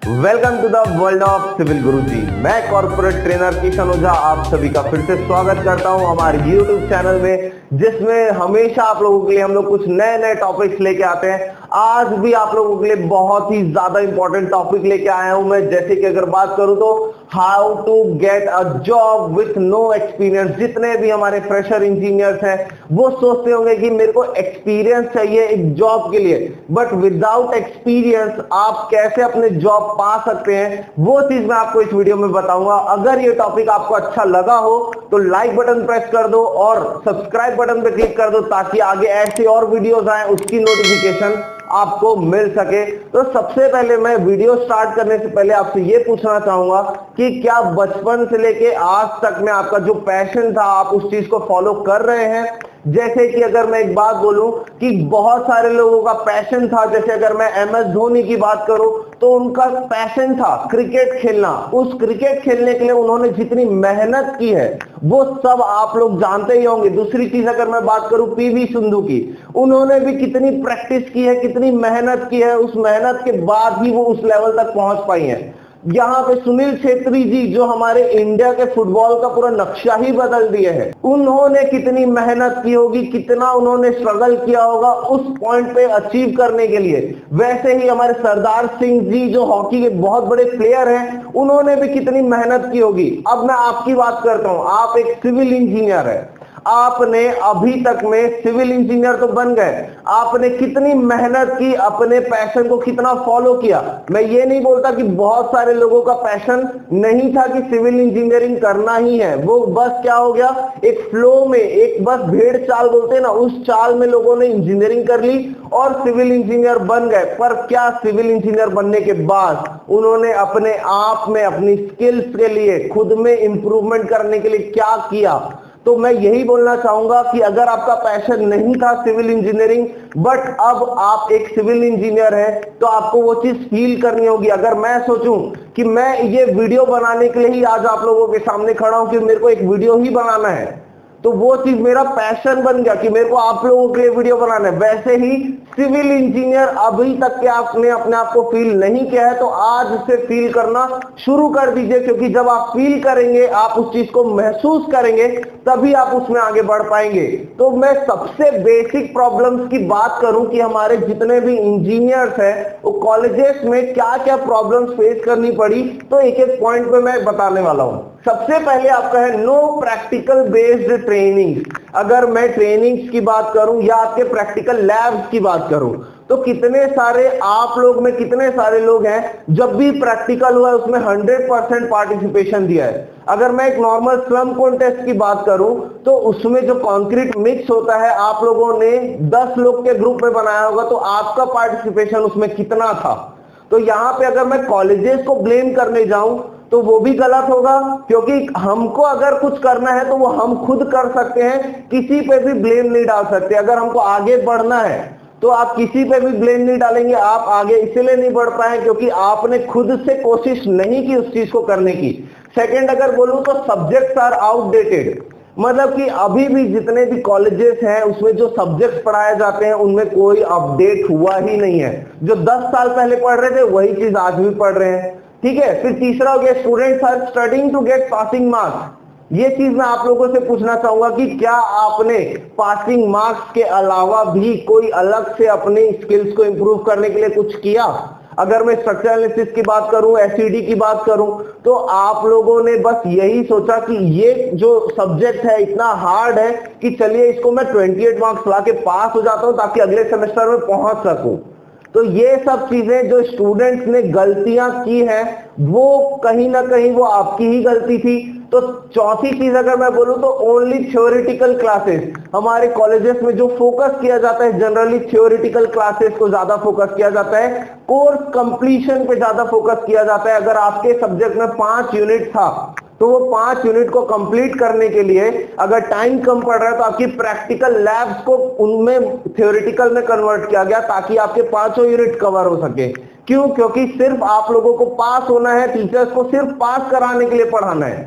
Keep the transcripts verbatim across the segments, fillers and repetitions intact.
Welcome to the world of civil Guruji. मैं corporate trainer Kishan ओझा आप सभी का फिर से स्वागत करता हूं हमारे यूट्यूब चैनल में, जिसमें हमेशा आप लोगों के लिए हम लोग कुछ नए नए टॉपिक्स लेके आते हैं। आज भी आप लोगों के लिए बहुत ही ज्यादा इंपॉर्टेंट टॉपिक लेके आया हूं मैं। जैसे कि अगर बात करूं तो how to get a job with no experience. जितने भी हमारे फ्रेशर इंजीनियर्स हैं वो सोचते होंगे कि मेरे को एक्सपीरियंस चाहिए एक जॉब के लिए, बट विदाउट एक्सपीरियंस आप कैसे अपने जॉब पा सकते हैं वो चीज मैं आपको इस वीडियो में बताऊंगा। अगर ये टॉपिक आपको अच्छा लगा हो तो लाइक बटन प्रेस कर दो और सब्सक्राइब बटन पे क्लिक कर दो, ताकि आगे ऐसे और वीडियोस आए उसकी नोटिफिकेशन आपको मिल सके। तो सबसे पहले मैं वीडियो स्टार्ट करने से पहले आपसे ये पूछना चाहूंगा कि क्या बचपन से लेके आज तक में आपका जो पैशन था आप उस चीज को फॉलो कर रहे हैं। जैसे कि अगर मैं एक बात बोलूं कि बहुत सारे लोगों का पैशन था, जैसे अगर मैं एम एस धोनी की बात करूं तो उनका पैशन था क्रिकेट खेलना। उस क्रिकेट खेलने के लिए उन्होंने जितनी मेहनत की है वो सब आप लोग जानते ही होंगे। दूसरी चीज अगर मैं बात करूं पीवी सिंधु की, उन्होंने भी कितनी प्रैक्टिस की है, कितनी मेहनत की है, उस मेहनत के बाद ही वो उस लेवल तक पहुंच पाई है। यहाँ पे सुनील छेत्री जी जो हमारे इंडिया के फुटबॉल का पूरा नक्शा ही बदल दिए हैं, उन्होंने कितनी मेहनत की होगी, कितना उन्होंने स्ट्रगल किया होगा उस पॉइंट पे अचीव करने के लिए। वैसे ही हमारे सरदार सिंह जी जो हॉकी के बहुत बड़े प्लेयर हैं, उन्होंने भी कितनी मेहनत की होगी। अब मैं आपकी बात करता हूं, आप एक सिविल इंजीनियर है, आपने अभी तक में सिविल इंजीनियर तो बन गए, आपने कितनी मेहनत की, अपने पैशन को कितना फॉलो किया। मैं ये नहीं बोलता कि बहुत सारे लोगों का पैशन नहीं था कि सिविल इंजीनियरिंग करना ही है, वो बस क्या हो गया एक फ्लो में, एक बस भेड़ चाल बोलते हैं ना, उस चाल में लोगों ने इंजीनियरिंग कर ली और सिविल इंजीनियर बन गए। पर क्या सिविल इंजीनियर बनने के बाद उन्होंने अपने आप में अपनी स्किल्स के लिए खुद में इंप्रूवमेंट करने के लिए क्या किया। तो मैं यही बोलना चाहूंगा कि अगर आपका पैशन नहीं था सिविल इंजीनियरिंग, बट अब आप एक सिविल इंजीनियर हैं, तो आपको वो चीज फील करनी होगी। अगर मैं सोचूं कि मैं ये वीडियो बनाने के लिए ही आज आप लोगों के सामने खड़ा हूं कि मेरे को एक वीडियो ही बनाना है, तो वो चीज मेरा पैशन बन गया कि मेरे को आप लोगों के लिए वीडियो बनाना है। वैसे ही सिविल इंजीनियर अभी तक के आपने अपने आप को फील नहीं किया है तो आज से फील करना शुरू कर दीजिए, क्योंकि जब आप फील करेंगे, आप उस चीज को महसूस करेंगे, तभी आप उसमें आगे बढ़ पाएंगे। तो मैं सबसे बेसिक प्रॉब्लम्स की बात करूं कि हमारे जितने भी इंजीनियर्स हैं वो कॉलेजेस में क्या क्या प्रॉब्लम्स फेस करनी पड़ी, तो एक एक पॉइंट पे मैं बताने वाला हूं। सबसे पहले आपका है नो प्रैक्टिकल बेस्ड ट्रेनिंग। अगर मैं ट्रेनिंग्स की बात करूं या आपके प्रैक्टिकल लैब्स की बात करूं, तो कितने सारे आप लोग में कितने सारे लोग हैं जब भी प्रैक्टिकल हुआ है उसमें हंड्रेड परसेंट पार्टिसिपेशन दिया है। अगर मैं एक नॉर्मल स्लम कॉन्टेस्ट की बात करूं तो उसमें जो कंक्रीट मिक्स होता है, आप लोगों ने दस लोग के ग्रुप में बनाया होगा, तो आपका पार्टिसिपेशन उसमें कितना था। तो यहां पे अगर मैं कॉलेजेस को ब्लेम करने जाऊं तो वो भी गलत होगा, क्योंकि हमको अगर कुछ करना है तो वो हम खुद कर सकते हैं, किसी पे भी ब्लेम नहीं डाल सकते। अगर हमको आगे बढ़ना है तो आप किसी पे भी ब्लेम नहीं डालेंगे। आप आगे इसलिए नहीं बढ़ पाए क्योंकि आपने खुद से कोशिश नहीं की उस चीज को करने की। सेकंड अगर बोलूं तो सब्जेक्ट्स आर आउटडेटेड, मतलब कि अभी भी जितने भी कॉलेजेस हैं उसमें जो सब्जेक्ट्स पढ़ाए जाते हैं उनमें कोई अपडेट हुआ ही नहीं है। जो दस साल पहले पढ़ रहे थे वही चीज आज भी पढ़ रहे हैं, ठीक है। फिर तीसरा हो गया students are studying to get passing marks. ये चीज मैं आप लोगों से पूछना चाहूंगा कि क्या आपने पासिंग मार्क्स के अलावा भी कोई अलग से अपनी स्किल्स को इंप्रूव करने के लिए कुछ किया। अगर मैं स्ट्रक्चर एनालिसिस की बात करूं, एसईडी की बात करूं, तो आप लोगों ने बस यही सोचा कि ये जो सब्जेक्ट है इतना हार्ड है कि चलिए इसको मैं अट्ठाईस मार्क्स ला के पास हो जाता हूं ताकि अगले सेमेस्टर में पहुंच सकूं। तो ये सब चीजें जो स्टूडेंट्स ने गलतियां की हैं वो कहीं ना कहीं वो आपकी ही गलती थी। तो चौथी चीज अगर मैं बोलूं तो ओनली थ्योरेटिकल क्लासेस। हमारे कॉलेजेस में जो फोकस किया जाता है जनरली थ्योरेटिकल क्लासेस को ज्यादा फोकस किया जाता है, कोर्स कंप्लीशन पे ज्यादा फोकस किया जाता है। अगर आपके सब्जेक्ट में पांच यूनिट था तो वो पांच यूनिट को कंप्लीट करने के लिए अगर टाइम कम पड़ रहा है तो आपकी प्रैक्टिकल लैब्स को उनमें थ्योरेटिकल में कन्वर्ट किया गया ताकि आपके पांचों यूनिट कवर हो सके। क्यों? क्योंकि सिर्फ आप लोगों को पास होना है, टीचर्स को सिर्फ पास कराने के लिए पढ़ाना है।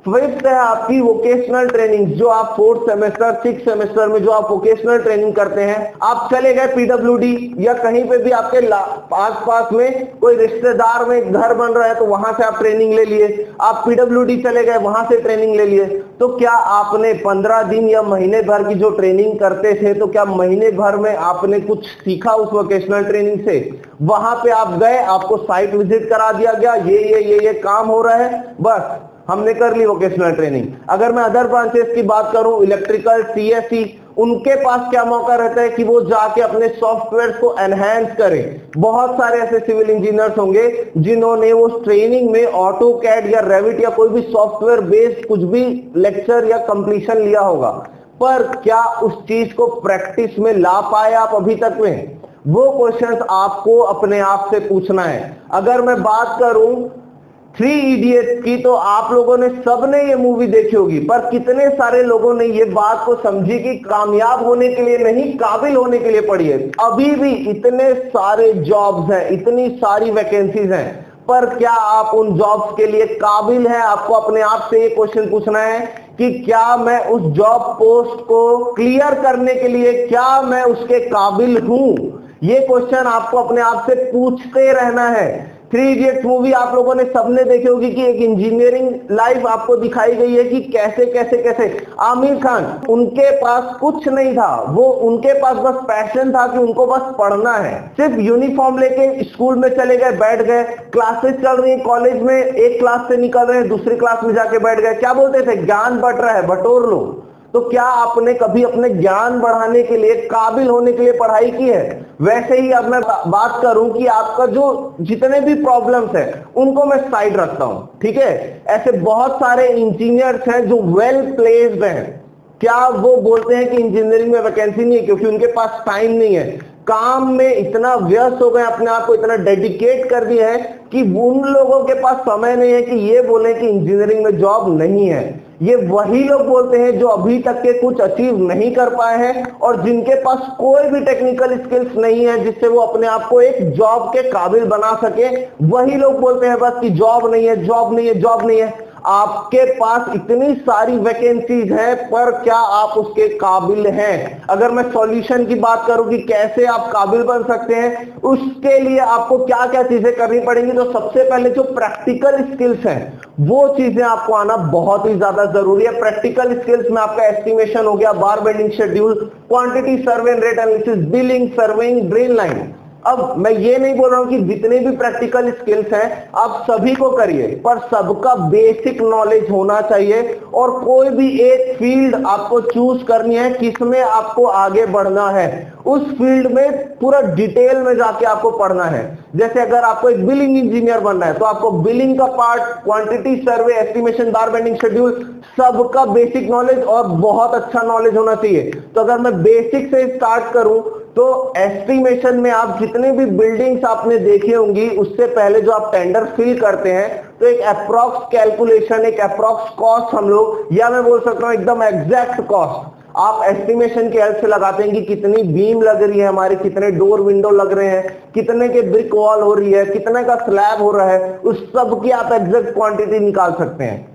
फिफ्थ है आपकी वोकेशनल ट्रेनिंग, जो आप फोर्थ सेमेस्टर सिक्स सेमेस्टर में जो आप वोकेशनल ट्रेनिंग करते हैं। आप चले गए पीडब्ल्यूडी या कहीं पे भी आपके आस पास में कोई रिश्तेदार में घर बन रहा है तो वहां से आप ट्रेनिंग ले लिए, आप पीडब्ल्यूडी चले गए वहां से ट्रेनिंग ले लिए। तो क्या आपने पंद्रह दिन या महीने भर की जो ट्रेनिंग करते थे, तो क्या महीने भर में आपने कुछ सीखा उस वोकेशनल ट्रेनिंग से? वहां पे आप गए, आपको साइट विजिट करा दिया गया, ये ये ये ये काम हो रहा है, बस हमने कर ली वोकेशनल ट्रेनिंग। अगर मैं अदर ब्रांचेस की बात करूं, इलेक्ट्रिकल, सीएससी, उनके पास क्या मौका रहता है कि वो जाके अपने सॉफ्टवेयर को एनहांस करें। बहुत सारे ऐसे सिविल इंजीनियर्स होंगे जिन्होंने वो ट्रेनिंग में ऑटो कैड या रेविट या कोई भी सॉफ्टवेयर बेस्ड कुछ भी लेक्चर या कंप्लीशन लिया होगा, पर क्या उस चीज को प्रैक्टिस में ला पाए आप अभी तक में? वो क्वेश्चंस आपको अपने आप से पूछना है। अगर मैं बात करूं थ्री इडियट्स की, तो आप लोगों ने सबने ये मूवी देखी होगी, पर कितने सारे लोगों ने ये बात को समझी कि कामयाब होने के लिए नहीं, काबिल होने के लिए पढ़ी है। अभी भी इतने सारे जॉब्स हैं, इतनी सारी वैकेंसीज हैं, पर क्या आप उन जॉब्स के लिए काबिल हैं? आपको अपने आप से ये क्वेश्चन पूछना है कि क्या मैं उस जॉब पोस्ट को क्लियर करने के लिए, क्या मैं उसके काबिल हूं? ये क्वेश्चन आपको अपने आप से पूछते रहना है। थ्री इडियट्स मूवी आप लोगों ने सबने देखी होगी कि एक इंजीनियरिंग लाइफ आपको दिखाई गई है कि कैसे कैसे कैसे आमिर खान, उनके पास कुछ नहीं था, वो उनके पास बस पैशन था कि उनको बस पढ़ना है। सिर्फ यूनिफॉर्म लेके स्कूल में चले गए, बैठ गए, क्लासेस चल रही है कॉलेज में, एक क्लास से निकल रहे हैं दूसरी क्लास में जाके बैठ गए। क्या बोलते थे? ज्ञान बढ़ रहा है, बटोर लो। तो क्या आपने कभी अपने ज्ञान बढ़ाने के लिए, काबिल होने के लिए पढ़ाई की है? वैसे ही अब मैं बात करूं कि आपका जो जितने भी प्रॉब्लम्स हैं उनको मैं साइड रखता हूं, ठीक है? ऐसे बहुत सारे इंजीनियर्स हैं जो वेल प्लेस्ड हैं। क्या वो बोलते हैं कि इंजीनियरिंग में वैकेंसी नहीं है क्योंकि उनके पास टाइम नहीं है? काम में इतना व्यस्त हो गए, अपने आप को इतना डेडिकेट कर दिया है कि उन लोगों के पास समय नहीं है कि ये बोले कि इंजीनियरिंग में जॉब नहीं है। ये वही लोग बोलते हैं जो अभी तक के कुछ अचीव नहीं कर पाए हैं और जिनके पास कोई भी टेक्निकल स्किल्स नहीं है जिससे वो अपने आप को एक जॉब के काबिल बना सके। वही लोग बोलते हैं बस कि जॉब नहीं है, जॉब नहीं है, जॉब नहीं है। आपके पास इतनी सारी वैकेंसीज हैं, पर क्या आप उसके काबिल हैं? अगर मैं सॉल्यूशन की बात करूं कि कैसे आप काबिल बन सकते हैं, उसके लिए आपको क्या क्या चीजें करनी पड़ेंगी, तो सबसे पहले जो प्रैक्टिकल स्किल्स हैं वो चीजें आपको आना बहुत ही ज्यादा जरूरी है। प्रैक्टिकल स्किल्स में आपका एस्टिमेशन हो गया, bar bending schedule, quantity survey and rate analysis, billing, surveying, drain line. अब मैं ये नहीं बोल रहा हूं कि जितने भी प्रैक्टिकल स्किल्स हैं आप सभी को करिए, पर सबका बेसिक नॉलेज होना चाहिए। और कोई भी एक फील्ड आपको चूज करनी है किसमें आपको आगे बढ़ना है, उस फील्ड में पूरा डिटेल में जाके आपको पढ़ना है। जैसे अगर आपको एक बिलिंग इंजीनियर बनना है तो आपको बिलिंग का part, quantity survey, estimation, bar bending schedule, सबका बेसिक नॉलेज और बहुत अच्छा नॉलेज होना चाहिए। तो अगर मैं बेसिक से स्टार्ट करूं तो एस्टिमेशन में आप जितने भी बिल्डिंग्स आपने देखी होंगी, उससे पहले जो आप टेंडर फिल करते हैं तो एक अप्रॉक्स कैलकुलेशन, एक अप्रॉक्स कॉस्ट हम लोग, या मैं बोल सकता हूं एकदम एग्जैक्ट कॉस्ट आप एस्टिमेशन के हेल्प से लगाते हैं कि कितनी बीम लग रही है हमारे, कितने डोर विंडो लग रहे हैं, कितने के ब्रिक वॉल हो रही है, कितने का स्लैब हो रहा है, उस सब की आप एग्जैक्ट क्वांटिटी निकाल सकते हैं।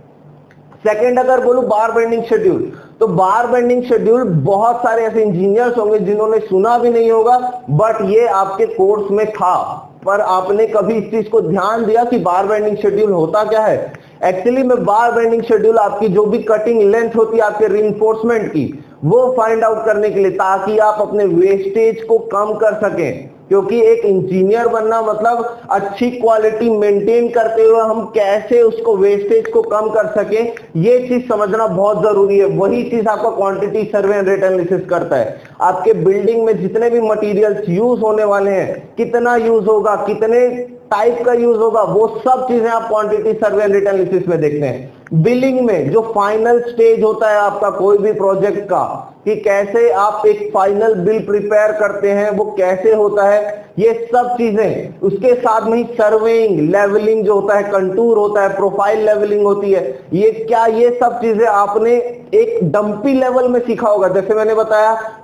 सेकेंड अगर बोलूं बार बेंडिंग शेड्यूल, तो बार बेंडिंग शेड्यूल बहुत सारे ऐसे इंजीनियर्स होंगे जिन्होंने सुना भी नहीं होगा, बट ये आपके कोर्स में था, पर आपने कभी इस चीज को ध्यान दिया कि बार बेंडिंग शेड्यूल होता क्या है? एक्चुअली में बार बेंडिंग शेड्यूल आपकी जो भी कटिंग लेंथ होती है आपके रीइंफोर्समेंट की, वो फाइंड आउट करने के लिए, ताकि आप अपने वेस्टेज को कम कर सकें। क्योंकि एक इंजीनियर बनना मतलब अच्छी क्वालिटी मेंटेन करते हुए हम कैसे उसको वेस्टेज को कम कर सके, ये चीज समझना बहुत जरूरी है। वही चीज आपका quantity survey and rate analysis करता है। आपके बिल्डिंग में जितने भी मटेरियल्स यूज होने वाले हैं, कितना यूज होगा, कितने टाइप का यूज होगा, वो सब चीजें आप quantity survey and rate analysis में देखते हैं। बिलिंग में जो फाइनल स्टेज होता है आपका कोई भी प्रोजेक्ट का, कि कैसे आप एक फाइनल बिल प्रिपेयर करते हैं, वो कैसे होता है, ये सब चीजें। उसके साथ में ही सर्वेइंग, लेवलिंग जो होता है, कंटूर होता है, प्रोफाइल लेवलिंग होती है, ये क्या, ये सब चीजें आपने एक डंपी लेवल में सीखा होगा। जैसे मैंने बताया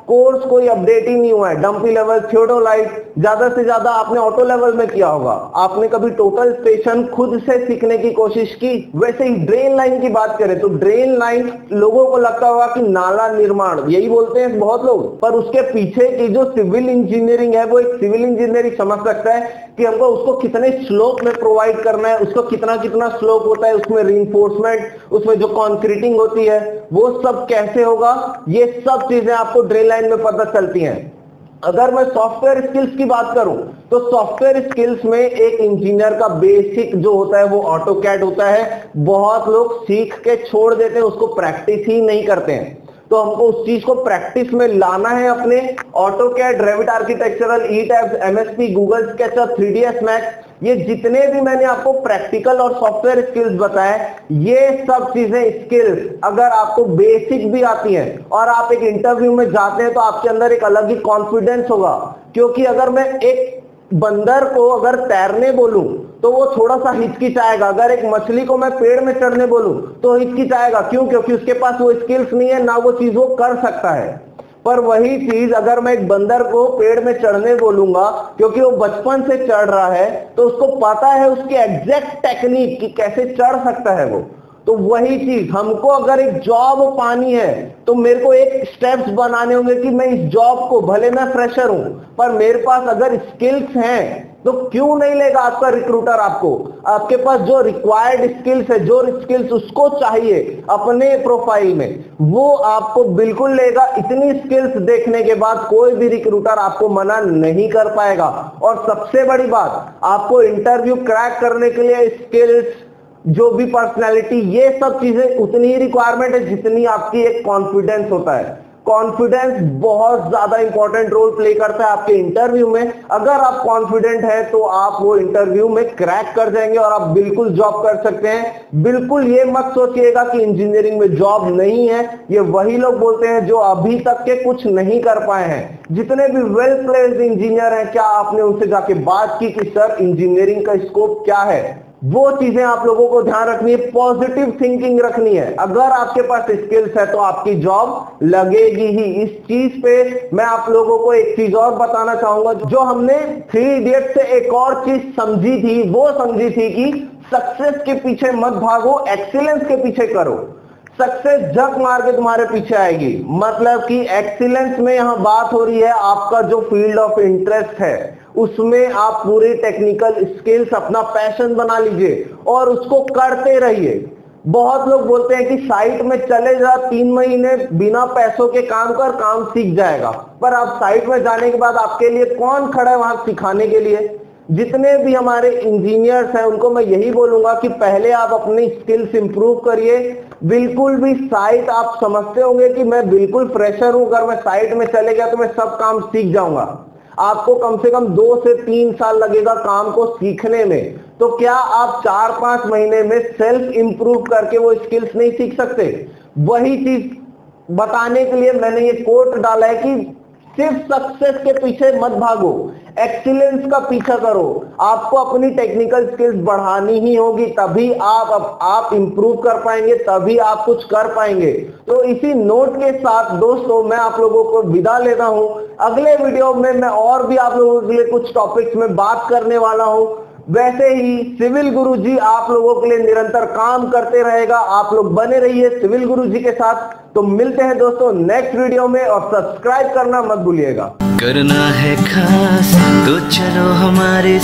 कोर्स कोई अपडेट ही नहीं हुआ है। डंपी लेवल, थियोडोलाइट, ज्यादा से ज्यादा आपने ऑटो लेवल में किया होगा। आपने कभी टोटल स्टेशन खुद से सीखने की कोशिश की? वैसे ही ड्रेन लाइन की बात करें तो ड्रेन लाइन लोगों को लगता होगा कि नाला निर्माण, यही बोलते हैं बहुत लोग, पर उसके पीछे की जो सिविल इंजीनियरिंग है वो एक सिविल इंजीनियरिंग समझ सकता है कि हमको उसको कितने स्लोप में प्रोवाइड करना है, उसको कितना कितना स्लोप होता है, उसमें रीइंफोर्समेंट, उसमें जो कंक्रीटिंग होती है वो सब कैसे होगा, ये सब चीजें आपको ड्रेन लाइन में पता चलती हैं। अगर मैं सॉफ्टवेयर स्किल्स की बात करूं तो सॉफ्टवेयर स्किल्स में एक इंजीनियर का बेसिक जो होता है वो ऑटोकैड होता है। बहुत लोग सीख के छोड़ देते हैं, उसको प्रैक्टिस ही नहीं करते हैं। तो हमको उस चीज को प्रैक्टिस में लाना है अपने। AutoCAD, Revit architectural, E tabs, MSP, Google SketchUp, three D S max, ये जितने भी मैंने आपको प्रैक्टिकल और सॉफ्टवेयर स्किल्स बताए, ये सब चीजें स्किल्स अगर आपको बेसिक भी आती हैं और आप एक इंटरव्यू में जाते हैं तो आपके अंदर एक अलग ही कॉन्फिडेंस होगा। क्योंकि अगर मैं एक बंदर को अगर तैरने बोलूं तो वो थोड़ा सा हिचकिचाएगा, अगर एक मछली को मैं पेड़ में चढ़ने बोलूं तो हिचकिचाएगा। क्यों? क्योंकि उसके पास वो स्किल्स नहीं है, ना वो चीज वो कर सकता है। पर वही चीज अगर मैं एक बंदर को पेड़ में चढ़ने बोलूंगा, क्योंकि वो बचपन से चढ़ रहा है तो उसको पता है उसकी एग्जैक्ट टेक्निक कि कैसे चढ़ सकता है वो। तो वही चीज हमको अगर एक जॉब पानी है तो मेरे को एक स्टेप्स बनाने होंगे कि मैं इस जॉब को, भले मैं फ्रेशर हूं पर मेरे पास अगर स्किल्स हैं तो क्यों नहीं लेगा आपका रिक्रूटर आपको? आपके पास जो रिक्वायर्ड स्किल्स है, जो स्किल्स उसको चाहिए अपने प्रोफाइल में, वो आपको बिल्कुल लेगा। इतनी स्किल्स देखने के बाद कोई भी रिक्रूटर आपको मना नहीं कर पाएगा। और सबसे बड़ी बात, आपको इंटरव्यू क्रैक करने के लिए स्किल्स, जो भी पर्सनैलिटी, ये सब चीजें उतनी ही रिक्वायरमेंट है जितनी आपकी एक कॉन्फिडेंस होता है। कॉन्फिडेंस बहुत ज्यादा इंपॉर्टेंट रोल प्ले करता है आपके इंटरव्यू में। अगर आप कॉन्फिडेंट है तो आप वो इंटरव्यू में क्रैक कर जाएंगे और आप बिल्कुल जॉब कर सकते हैं। बिल्कुल ये मत सोचिएगा कि इंजीनियरिंग में जॉब नहीं है। ये वही लोग बोलते हैं जो अभी तक के कुछ नहीं कर पाए हैं। जितने भी वेल प्लेस्ड इंजीनियर हैं, क्या आपने उनसे जाके बात की कि सर इंजीनियरिंग का स्कोप क्या है? वो चीजें आप लोगों को ध्यान रखनी है, पॉजिटिव थिंकिंग रखनी है। अगर आपके पास स्किल्स है तो आपकी जॉब लगेगी ही। इस चीज पे मैं आप लोगों को एक चीज और बताना चाहूंगा। जो हमने थ्री इडियट से एक और चीज समझी थी, वो समझी थी कि सक्सेस के पीछे मत भागो, एक्सीलेंस के पीछे करो। सक्सेस झक मार के तुम्हारे पीछे आएगी। मतलब कि एक्सीलेंस में यहां बात हो रही है आपका जो फील्ड ऑफ इंटरेस्ट है उसमें आप पूरी टेक्निकल स्किल्स अपना पैशन बना लीजिए और उसको करते रहिए। बहुत लोग बोलते हैं कि साइट में चले जा, तीन महीने बिना पैसों के काम कर, काम सीख जाएगा। पर आप साइट में जाने के बाद आपके लिए कौन खड़ा है वहां सिखाने के लिए? जितने भी हमारे इंजीनियर्स हैं उनको मैं यही बोलूंगा कि पहले आप अपनी स्किल्स इंप्रूव करिए। बिल्कुल भी साइट, आप समझते होंगे कि मैं बिल्कुल फ्रेशर हूं, अगर मैं साइट में चले गया तो मैं सब काम सीख जाऊंगा। आपको कम से कम दो से तीन साल लगेगा काम को सीखने में। तो क्या आप चार पांच महीने में सेल्फ इंप्रूव करके वो स्किल्स नहीं सीख सकते? वही चीज बताने के लिए मैंने ये कोट डाला है कि सिर्फ सक्सेस के पीछे मत भागो, एक्सीलेंस का पीछा करो। आपको अपनी टेक्निकल स्किल्स बढ़ानी ही होगी, तभी आप आप इंप्रूव कर पाएंगे, तभी आप कुछ कर पाएंगे। तो इसी नोट के साथ दोस्तों मैं आप लोगों को विदा लेता हूं। अगले वीडियो में मैं और भी आप लोगों के लिए कुछ टॉपिक्स में बात करने वाला हूं। वैसे ही सिविल गुरुजी आप लोगों के लिए निरंतर काम करते रहेगा। आप लोग बने रहिए सिविल गुरुजी के साथ। तो मिलते हैं दोस्तों नेक्स्ट वीडियो में और सब्सक्राइब करना मत भूलिएगा। करना है खास तो चलो हमारे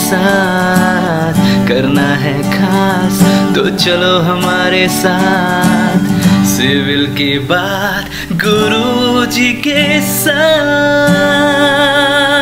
साथ, करना है खास तो चलो हमारे साथ, सिविल की बात गुरुजी के साथ।